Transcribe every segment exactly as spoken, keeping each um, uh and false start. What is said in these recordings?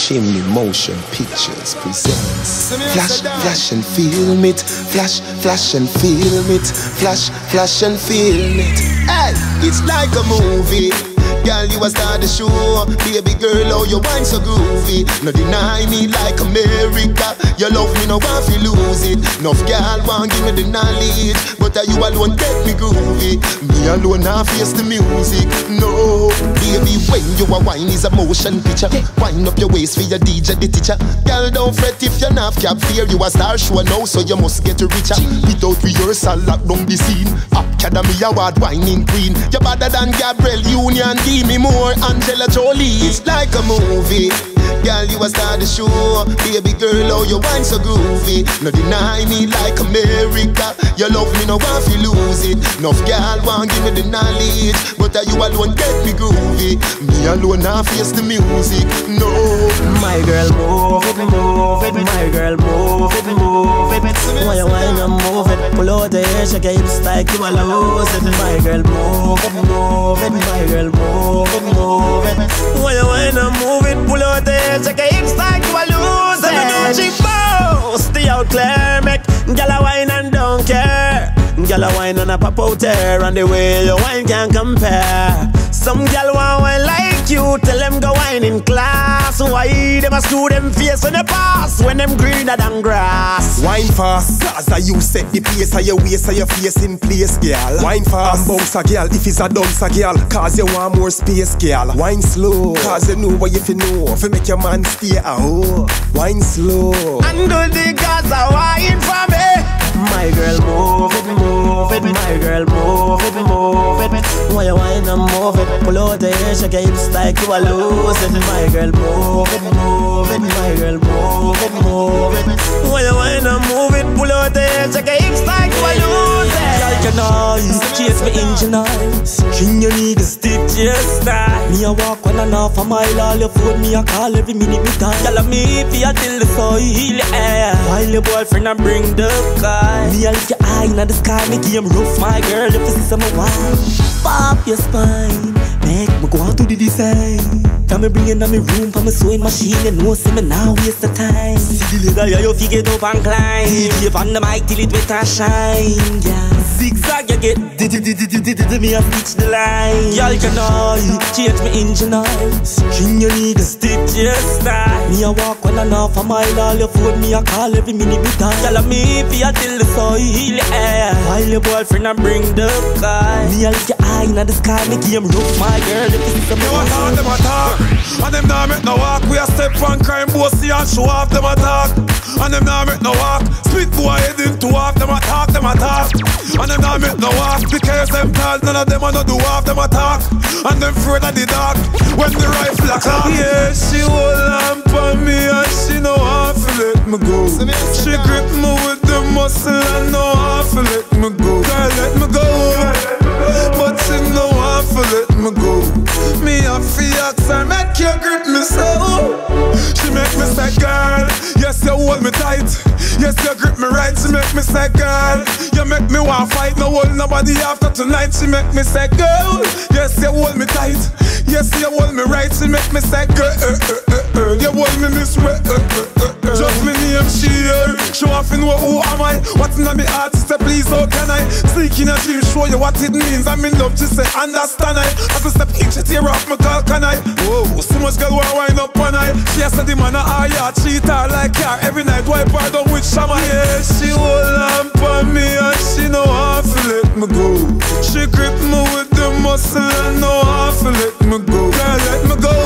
Chimney Motion Pictures presents Flash, flash and film it. Flash, flash and film it. Flash, flash and film it. Hey, it's like a movie. Girl, you a star the show. Baby girl, oh, you wine so groovy. No deny me like America. You love me, no want to lose it. Enough girl want give me the knowledge, but uh, you alone get me groovy. Me alone now face the music. No, baby, when you a wine is a motion picture. Wind up your waist for your D J, the teacher. Girl, don't fret if you're not cap fear. You a star show now, so you must get richer. Without rehearsal, lock down the scene. Academy Award whining queen. You're better than Gabrielle Union. Give me more Angela Jolie. It's like a movie. Girl, you a star the show. Baby girl, oh, you wine so groovy. No deny me like America. You love me, no want to lose it. Enough girl want give me the knowledge, but uh, you alone get me groovy. Me alone now face the music. No, my girl, move it, move it. My girl, move it, move it. Why you wine and move it? Pull out the hair, shake your hips like you a lose it. My girl, move it, move it. My girl, move it, move it. Why you wine and move it? Pull out the hair, shake your hips like you a lose it. She bows, stay out clear, make gyal a wine and don't care. Gyal a wine and a pop out there, and the way you wine can't compare. Some gyal want wine like you, tell them go wine in class. Why them a screw them face when they pass, when them greener than grass? Wine fast, cause a you set the pace of your waist and your face in place, girl. Wine fast, and bounce a girl if it's a dance a girl, cause you want more space, girl. Wine slow, cause you know what you fi know, fi make your man stay a hoe. Wine slow, and do the girls a wine for me. My girl, move it, move it. My girl, move it, move it. Why you wine and move it? Pull out the hair, shake your hips like you a lose it. My girl, move it, move it. My girl, move it, move it. Why you wine and move it? Pull out the hair, shake your hips like you a lose it. Like your noise, chase me engine eyes. String your niggas, stick to your style. Me a walk one and half a mile, all your phone me a call every minute me time. Tell me if you till the soil, yeah. While your boyfriend a bring the car. Me a lift your eye in the sky, me game rough, my girl, if you see some wine. Pop your spine, make me go out to the design. Come me bring in to me room for me sewing machine, you know, see me now waste the time. See the leather, yeah, you fi get up and climb. D J on the mic till it wet and shine, yeah. Zigzag, you get di di di di di di di me a stitch the line. Y'all can know, change me engine oil. String your niggas, stick to your style. Me a walk one and half a mile, all your phone me a call every minute me time. Y'all me fi a till the soil, yeah. While your boyfriend a bring the car. Me a lift your eye in the sky, me game rough, my girl, if you see some you a talk, them a talk. And them nah make no walk. We a step on crime bossy and show off, them a talk. And them nah make no walk. Split boy head into half, them a talk, them a talk. And them nah make no walk. Because them tall, none of them a no do half, them a talk. And them afraid of the dark when the rifle a clock. Yeah, she hold lamp on me and she know how to let me go. She grip me with the muscle and know how to let me go. Girl, let me go, but she know how to let me go. Me a fiat and make you grip me so. She make me say, girl, yes you hold me tight. Yes you grip me right. She make me say, girl, you make me want fight. No hold nobody after tonight. She make me say, girl, yes you hold me tight. Yes you hold me right. She make me say, girl, uh, uh, uh, uh, you hold me this way. Uh, uh, uh, uh. Just me name she here. Show off in what, who am I? What's in my heart? She say, please how can I sneak in a dream, show you what it means. I'm in love. She say, understand I. As I step in, she tear off my call, can I? Whoa, so much girl wanna wind up on I. She has said the man a high yard, treat her like her. Every night wipe her down with shaman. Yeah, she hold lamp on me and she know how to let me go. She grip me with the muscle and know how to let me go. Girl, let me go,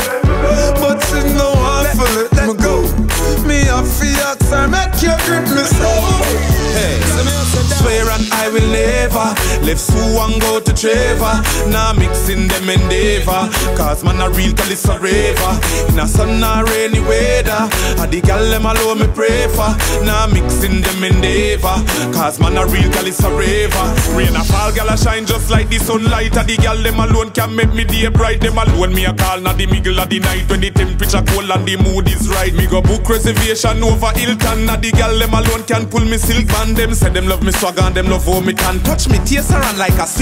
but she know how to let me go. Me a fiat and make you grip me so. Hey, swear and I will never left Sue and go to Trevor. Now mixing them endeavor, cause man a real girl is a raver. In a sun or rainy weather, a the girl them alone me pray for. Now mixing them endeavor, cause man a real girl is a raver. Rain a fall, girl a shine just like the sunlight. A the girl them alone can make me day bright. Them alone me a call, not the middle of the night when the temperature cold and the mood is right. Me go book reservation over Hilton. Not the girl them alone can pull me silk band. Them say them love me swag and them love how me can touch me taste around like a sweet milk.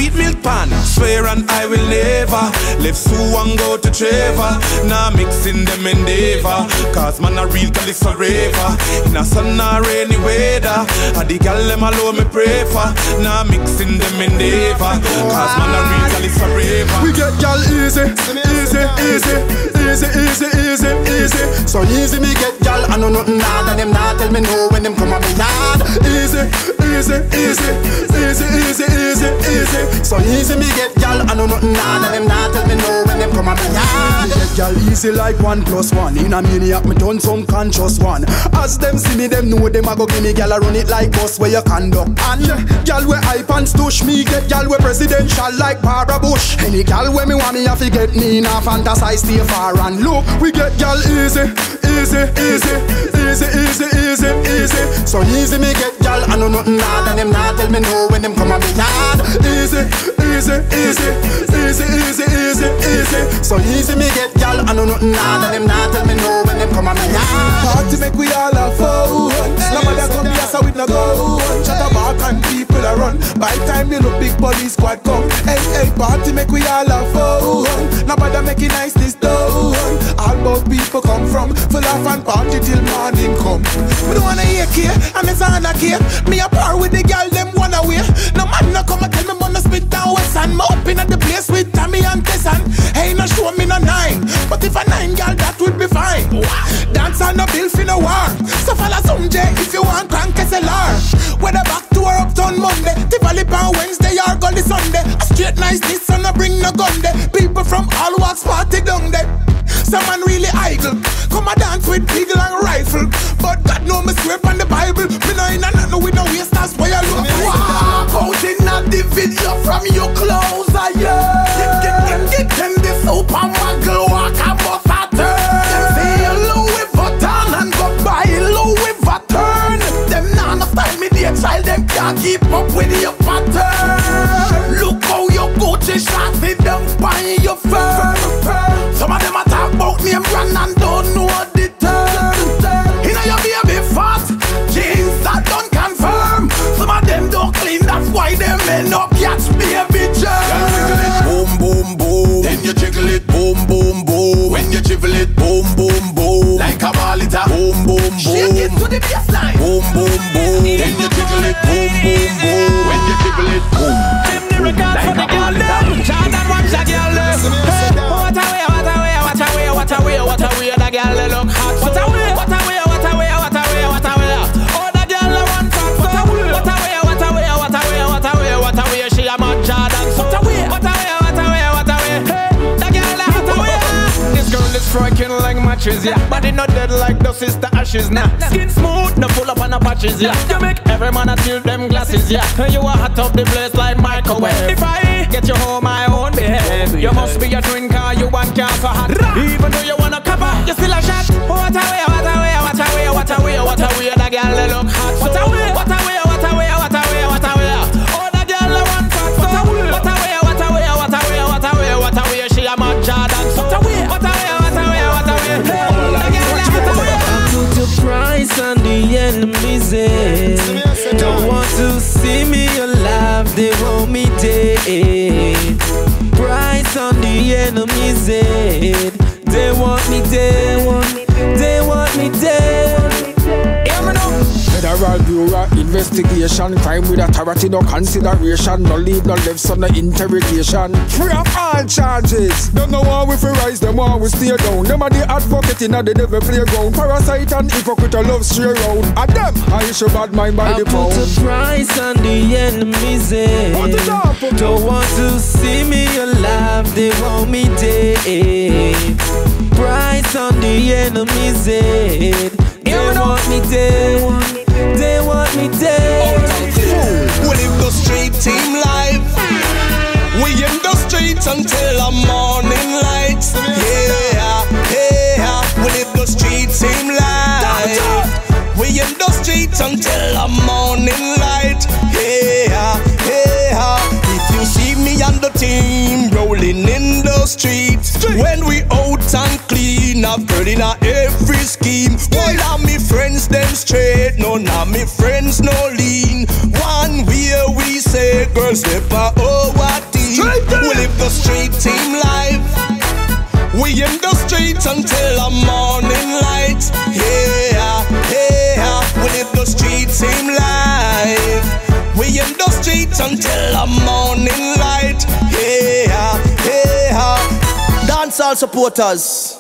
pan. Swear and I will never leave Sue and go to Trevor. Now mixing them endeavor, cause man a real calypso raver. In a sun or rainy weather, and the gal them alone me pray for. Now mixing them endeavor, cause man a real calypso raver. We get gal easy, easy, easy, easy, easy, easy, easy. So easy me get gal, I know nothing hard, and them not tell me no when them come on me yard. Easy, easy, easy, easy, easy, easy, easy. So easy me get gal, I know nothing hard, and them not tell me no when them come on me yard. Get gal easy like one plus one. In a maniac me done some conscious one. As them see me, them know them a go give me gal a run it like bus where you conduct. And yeah, gal we hype and stush me get gal we presidential like Barbara Bush. Any gal where me want me have to get me in a fantasize stay far and look. We get gal easy, easy, easy, easy, easy, easy, easy. So easy me get gal, I know nothing hard, and them not tell me no when them come on me yard. Easy, easy, easy, easy, easy, easy, easy. So easy me get gal, I know nothing hard, and them not tell me no when them come on me yard. Party make we all have fun. Nobody come here so we no go. Shut up back and people a run. By time you look big police squad come. Hey hey, party make we all have fun. Nobody make it nice this done. All about people come from full of fun party till morning come. We don't wanna hear care, and it's on a care. Me a par with the girl them one away. No man no come and tell me wanna spit down west and me up in at the place with Tommy and Tessan. Hey no show me no nine, but if a nine girl that would be fine. Dance on no bill for no war. So follow some J if you want crank S L R. Whether back to our uptown Monday, Tivoli on Wednesday or Gully Sunday. A straight nice this and I bring no gun there. People from all walks party down there. Someone really idle, come a dance with eagle and rifle. But God know me swear on the Bible. Me no in a nothing with no waste, that's why I look. Walk out in a the video from your clothes, ah yeah. Get, get, get, get them the soap and muggle, walk a bus a turn. Them say Louis Vuitton and go buy Louis Vuitton. Them nah no style me dear child, them can't keep up with your pattern. Look how your Gucci shots it them buy your firm. Some of them a talk about name brand and don't know the term. You know your baby fat, jeans that don't confirm. Some of them don't clean, that's why them end up catch baby germ. Boom, boom, boom. Then you jiggle it, boom, boom, boom. When you jiggle it, boom, boom, boom. Like a ball it a boom, boom, boom. Shake it to the baseline. Boom, boom, boom. Then you jiggle it, boom, boom, boom. When you jiggle it, boom. Them the record for the girl them. Jordan watch the girl them. What a way, what a way, what a way, what a way, what a way. The girl they look hot. What a way, what a way, what a way, what a way, what a way. Oh, the girl they want fat. What a way, what a way, what a way, what a way, what a way, what a way. She a mad Jordan. What a way, what a way, what a way, what a way. The girl they what a way. This girl is striking like matches, yeah. Body not dead like the sister ashes, nah. Skin smooth, no pull up on the patches, yeah. You make every man a tilt them glasses, yeah. You a hot up the place like microwave. If I get you home my own babe, you must be a twin car, you want car so hot. Even though you wanna cover, you still a shot. What a way, what a way, what a way, what a way, what a way. The girl they look hot. What a way, what a way, what a way, what a way, what a way. Oh, the girl they want fat. What a way, what a way, what a way, what a way, what a way, what a way. She a mad Jordan. What a way, what a way, what a way, what a way. The girl they what a way. Put the price on the enemies, eh? Don't want to see me alive, they want me dead. Price on the enemies, eh? They want me dead, they want me dead. Hear me now. Federal Bureau investigation, crime with authority, no consideration, no leave, no left, on the interrogation. Free of all charges. Don't know how we fi rise, them how we stay down. Them are the advocate in the devil playground. Parasite and hypocrite love straight round. And them, I issue bad mind by I the pound. put a price on the enemies, eh? Don't want to see me alive, they want me dead. Price on the enemies, eh? They want me dead, they want me dead. We live the street team life. We in the streets until the morning light. Yeah, yeah. We live the street team life. We in the streets until the morning light. Yeah, yeah. If you see me and the team rolling in the streets, when we out and clean, I've heard in every scheme. All of me friends them straight, none of me friends no lean. One way we say, girls step a over tea. We live the street team life. We in the streets until the morning light. Yeah, yeah. We live the street team life. We in the streets until the morning light. Yeah, yeah. Dancehall supporters.